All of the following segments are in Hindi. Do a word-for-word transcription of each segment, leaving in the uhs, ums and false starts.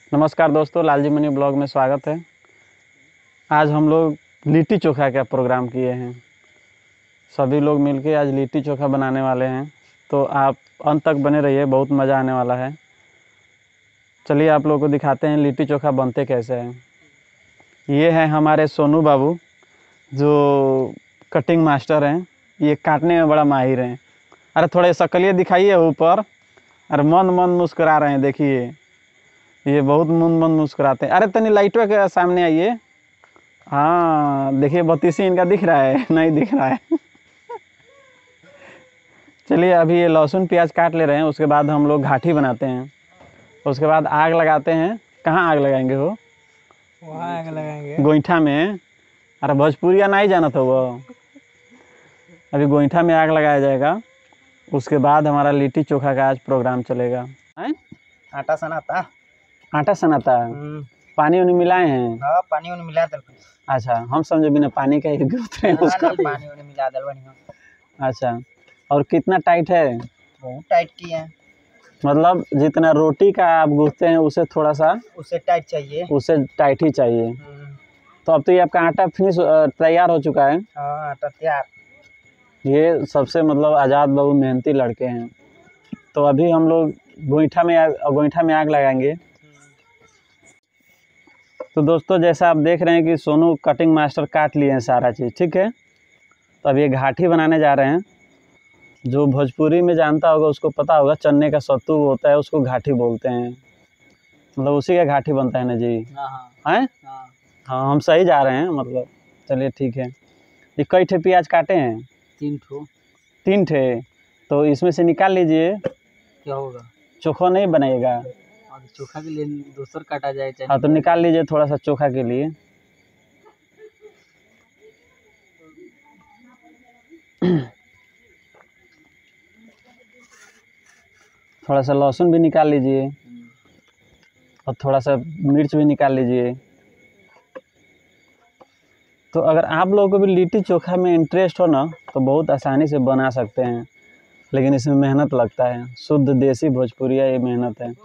नमस्कार दोस्तों, लालजी मनी ब्लॉग में स्वागत है। आज हम लोग लिट्टी चोखा का प्रोग्राम किए हैं। सभी लोग मिलके आज लिट्टी चोखा बनाने वाले हैं, तो आप अंत तक बने रहिए, बहुत मज़ा आने वाला है। चलिए आप लोगों को दिखाते हैं लिट्टी चोखा बनते कैसे हैं। ये हैं हमारे सोनू बाबू, जो कटिंग मास्टर हैं। ये काटने में बड़ा माहिर हैं। अरे थोड़े शक्लिए दिखाइए ऊपर। अरे मन मन मुस्कुरा रहे हैं, देखिए ये बहुत मन मन मुस्कुराते हैं। अरे तनी लाइटों के सामने आइए। हाँ देखिए, बत्तीसी इनका दिख रहा है नहीं दिख रहा है। चलिए अभी ये लहसुन प्याज काट ले रहे हैं, उसके बाद हम लोग घाटी बनाते हैं। उसके बाद आग लगाते हैं। कहाँ आग लगाएंगे हो? वहाँ आग लगाएंगे गोईठा में। अरे भोजपुरिया नहीं जाना था वो। अभी गोईठा में आग लगाया जाएगा। उसके बाद हमारा लिट्टी चोखा का आज प्रोग्राम चलेगा। हैं? आटा सनाता आटा सनाता है। पानी उनी मिलाए हैं? हाँ, पानी उनी मिला दल। अच्छा, हम समझे बिना पानी का ही गूँथ रहे हैं उसको। पानी उनी मिला दल बढ़िया। अच्छा, और कितना टाइट है? बहुत टाइट किए हैं। मतलब जितना रोटी का आप गूँथते हैं उससे थोड़ा सा उससे टाइट चाहिए। उससे टाइट ही चाहिए। तो अब तो ये आपका आटा फिनिश तैयार हो चुका है। हाँ, आटा तैयार। ये सबसे मतलब आज़ाद बाबू मेहनती लड़के हैं। तो अभी हम लोग गोईठा में आग गोईठा में आग लगाएंगे। तो दोस्तों, जैसा आप देख रहे हैं कि सोनू कटिंग मास्टर काट लिए हैं सारा चीज़, ठीक है। तो अब ये घाटी बनाने जा रहे हैं। जो भोजपुरी में जानता होगा उसको पता होगा, चने का सत्तू होता है उसको घाटी बोलते हैं। मतलब उसी का घाटी बनता है ना जी। हैं? हाँ, हम सही जा रहे हैं मतलब। चलिए ठीक है। ये कई ठे प्याज काटे हैं? तीन ठो। तीन ठे। तो इसमें से निकाल लीजिए। क्या होगा? चोखा नहीं बनेगा। और चोखा के लिए दूसर काटा जाए। हाँ तो निकाल लीजिए थोड़ा सा चोखा के लिए। थोड़ा सा लहसुन भी निकाल लीजिए और थोड़ा सा मिर्च भी निकाल लीजिए। तो अगर आप लोगों को भी लिट्टी चोखा में इंटरेस्ट हो ना, तो बहुत आसानी से बना सकते हैं, लेकिन इसमें मेहनत लगता है। शुद्ध देसी भोजपुरिया ये मेहनत है।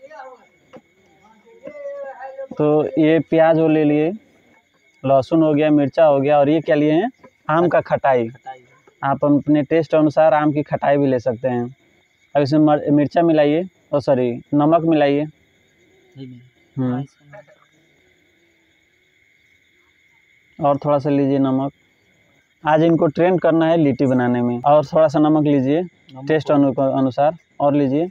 तो ये प्याज हो ले लिए, लहसुन हो गया, मिर्चा हो गया, और ये क्या लिए हैं? आम का खटाई। आप अपने टेस्ट अनुसार आम की खटाई भी ले सकते हैं। अब इसमें मिर्चा मिलाइए, और सॉरी नमक मिलाइए। हम्म और थोड़ा सा लीजिए नमक। आज इनको ट्रेन करना है लिट्टी बनाने में। और थोड़ा सा नमक लीजिए टेस्ट अनु, अनुसार और लीजिए।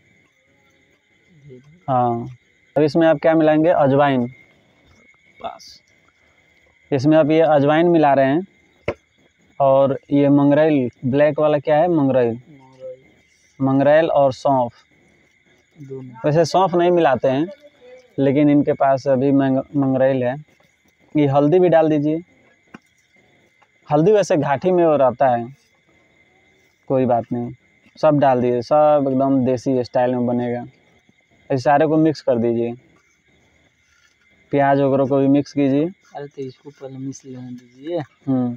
हाँ, अब इसमें आप क्या मिलाएंगे? अजवाइन। बस इसमें आप ये अजवाइन मिला रहे हैं। और ये मंगरेल ब्लैक वाला क्या है? मंगरेल। मंगरेल और सौंफ। वैसे सौंफ नहीं मिलाते हैं, लेकिन इनके पास अभी मंगरेल है। ये हल्दी भी डाल दीजिए। हल्दी वैसे घाटी में वो रहता है, कोई बात नहीं, सब डाल दीजिए। सब एकदम देसी स्टाइल में बनेगा। इस सारे को मिक्स कर दीजिए। प्याज वगैरह को भी मिक्स कीजिए। अरे तो इसको पहले मिक्स लेने दीजिए। हम्म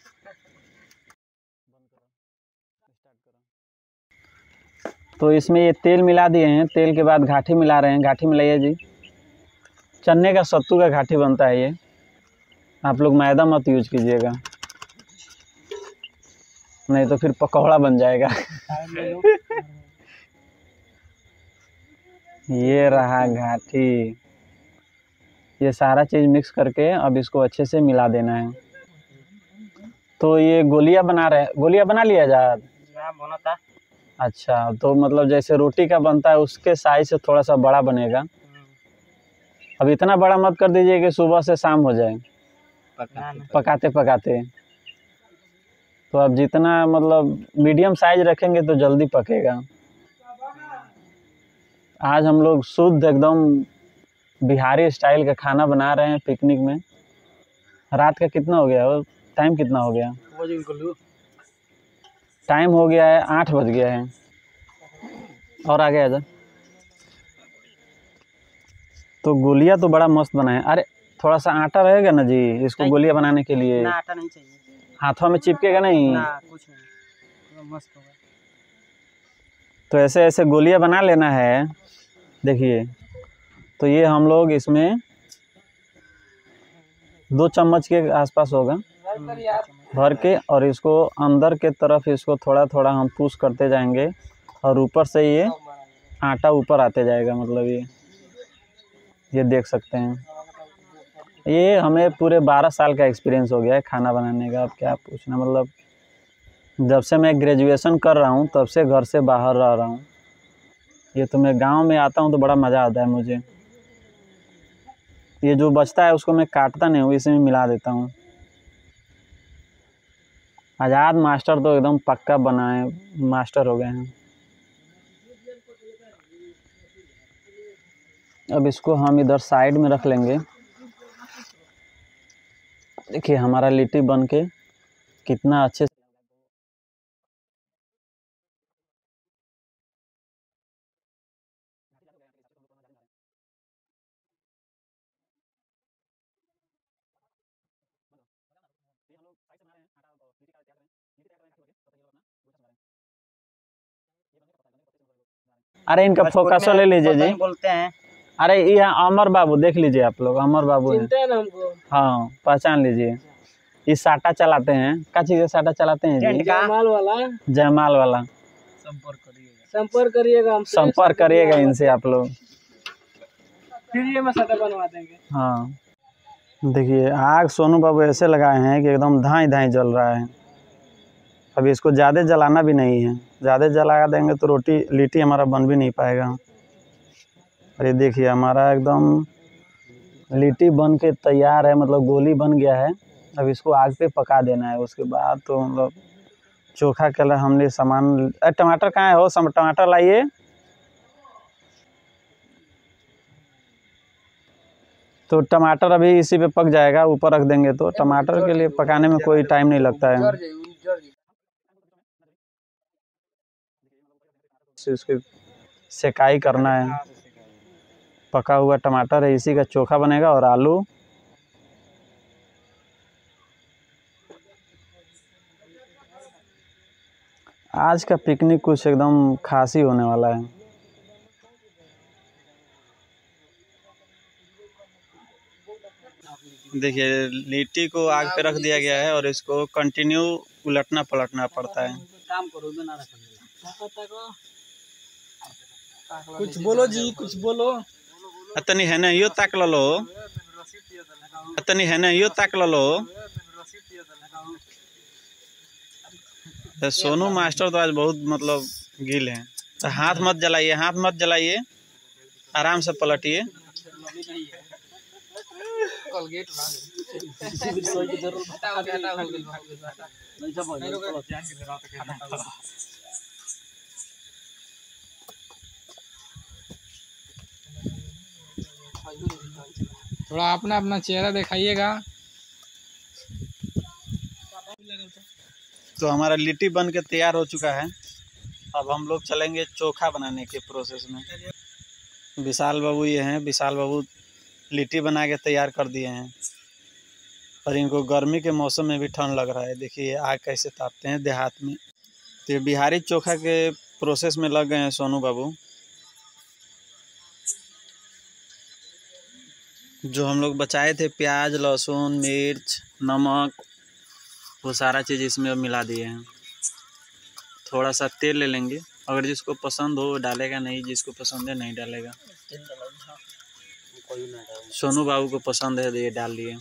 तो इसमें ये तेल मिला दिए हैं। तेल के बाद घाटी मिला रहे हैं। घाटी मिलाइए जी। चने का सत्तू का घाटी बनता है ये। आप लोग मैदा मत यूज कीजिएगा, नहीं तो फिर पकौड़ा बन जाएगा। ये रहा घाटी। ये सारा चीज़ मिक्स करके अब इसको अच्छे से मिला देना है। तो ये गोलियां बना रहे हैं। गोलियां बना लिया जात? बना था। अच्छा, तो मतलब जैसे रोटी का बनता है उसके साइज से थोड़ा सा बड़ा बनेगा। अब इतना बड़ा मत कर दीजिए कि सुबह से शाम हो जाए पकाते पकाते। तो अब जितना मतलब मीडियम साइज रखेंगे तो जल्दी पकेगा। आज हम लोग शुद्ध एकदम बिहारी स्टाइल का खाना बना रहे हैं पिकनिक में। रात का कितना हो गया है? टाइम कितना हो गया? टाइम हो गया है आठ बज गया है। और आगे आ जा। तो गोलियां तो बड़ा मस्त बनाए। अरे थोड़ा सा आटा रहेगा ना जी इसको गोलियां बनाने के लिए? ना, आटा नहीं चाहिए। हाथों में चिपकेगा नहीं ना, कुछ नहीं, मस्त होगा। तो ऐसे ऐसे गोलियां बना लेना है। देखिए तो ये हम लोग इसमें दो चम्मच के आसपास होगा भर के, और इसको अंदर के तरफ इसको थोड़ा थोड़ा हम पुश करते जाएंगे और ऊपर से ये आटा ऊपर आते जाएगा। मतलब ये ये देख सकते हैं। ये हमें पूरे बारह साल का एक्सपीरियंस हो गया है खाना बनाने का। अब क्या पूछना, मतलब जब से मैं ग्रेजुएशन कर रहा हूँ तब से घर से बाहर रह रहा हूँ। ये तो मैं गांव में आता हूँ तो बड़ा मज़ा आता है मुझे। ये जो बचता है उसको मैं काटता नहीं हूँ, इसी में मिला देता हूँ। आज़ाद मास्टर तो एकदम पक्का बनाए मास्टर हो गए हैं। अब इसको हम इधर साइड में रख लेंगे। देखिए हमारा लिट्टी बन के कितना अच्छे से अरे इनका फोकस ले लीजिए जी। बोलते हैं। अरे ये अमर बाबू देख लीजिए, आप लोग अमर बाबू हैं। चिंता है ना हमको। हाँ पहचान लीजिए। ये साटा चलाते हैं। क्या चीज़ का साटा चलाते हैं जी? जयमाल वाला। जयमाल वाला। संपर्क करिएगा संपर्क करिएगा हमसे। संपर्क करिएगा इनसे आप लोग। फिर ये मैं साटा बनवा देंगे। हाँ देखिए आग सोनू बाबू ऐसे लगाए हैं कि एकदम धाई धाई जल रहा है। अभी इसको ज़्यादा जलाना भी नहीं है, ज़्यादा जला देंगे तो रोटी लिट्टी हमारा बन भी नहीं पाएगा। अरे देखिए हमारा एकदम लिट्टी बन के तैयार है, मतलब गोली बन गया है। अब इसको आग पे पका देना है। उसके बाद तो मतलब चोखा के लिए हमने सामान, टमाटर कहाँ है हो, सम टमाटर लाइए। तो टमाटर अभी इसी पे पक जाएगा, ऊपर रख देंगे तो टमाटर के लिए पकाने में कोई टाइम नहीं लगता है। इसकी सेकाई करना है। पका हुआ टमाटर है, इसी का चोखा बनेगा। और आलू, आज का पिकनिक कुछ एकदम खास ही होने वाला है। देखिए लिट्टी को आग पे रख दिया गया है और इसको कंटिन्यू उलटना पलटना पड़ता है। कुछ बोलो जी, कुछ बोलो। अतनी है ना यो ताक लो, अतनी है ना यो ताक लो। सोनू मास्टर तो आज बहुत मतलब गिल है। तो हाथ मत जलाइए, हाथ मत जलाइए, आराम से पलटिए। थोड़ा अपना अपना चेहरा दिखाइएगा। तो हमारा लिट्टी बन के तैयार हो चुका है। अब हम लोग चलेंगे चोखा बनाने के प्रोसेस में। विशाल बाबू ये हैं, विशाल बाबू लिट्टी बना के तैयार कर दिए हैं। और इनको गर्मी के मौसम में भी ठंड लग रहा है। देखिए आग कैसे तापते हैं देहात में। तो ये बिहारी चोखा के प्रोसेस में लग गए हैं सोनू बाबू। जो हम लोग बचाए थे प्याज, लहसुन, मिर्च, नमक, वो सारा चीज़ इसमें अब मिला दिए हैं। थोड़ा सा तेल ले लेंगे, अगर जिसको पसंद हो डालेगा, नहीं जिसको पसंद है नहीं डालेगा। सोनू बाबू को पसंद है तो ये डाल लिए।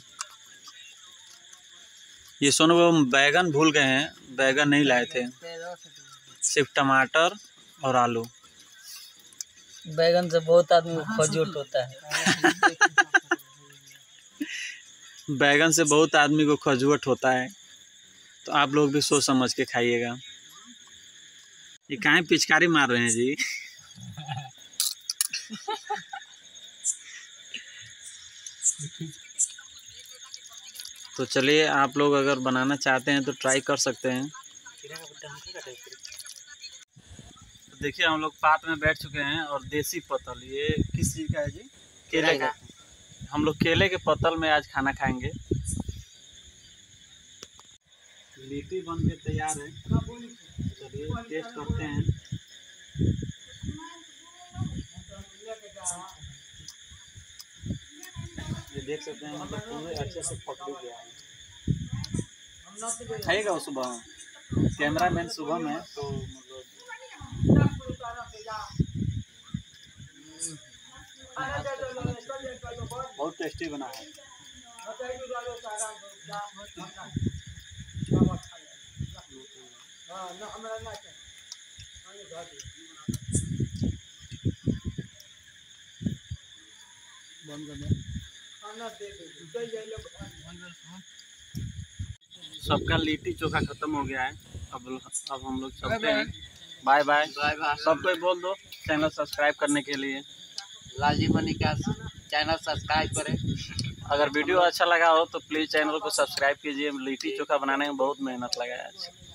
ये सोनू बाबू बैगन भूल गए हैं, बैगन नहीं लाए थे, सिर्फ टमाटर और आलू। बैगन से बहुत आदमी खजूट होता है। बैगन से बहुत आदमी को खजुआट होता है, तो आप लोग भी सोच समझ के खाइएगा। ये काहे पिचकारी मार रहे हैं जी? तो चलिए आप लोग अगर बनाना चाहते हैं तो ट्राई कर सकते हैं। तो देखिए हम लोग पात में बैठ चुके हैं और देसी पतल, ये किस चीज़ का है जी? केले का। हम लोग केले के पतल में आज खाना खाएंगे। लिट्टी बन के तैयार है, चलिए टेस्ट करते हैं। देख सकते हैं मतलब पूरे अच्छे से पकड़ गया है। खाइएगा वो सुबह में, कैमरा मैन सुबह में तो मतलब बहुत टेस्टी बना है। सबका लिट्टी चोखा खत्म हो गया है। अब अब हम लोग चलते हैं। बाय बाय सबको बोल दो चैनल सब्सक्राइब करने के लिए। लालजी मनी का चैनल सब्सक्राइब करें। अगर वीडियो अच्छा लगा हो तो प्लीज़ चैनल को सब्सक्राइब कीजिए। लिट्टी चोखा बनाने में बहुत मेहनत लगा है।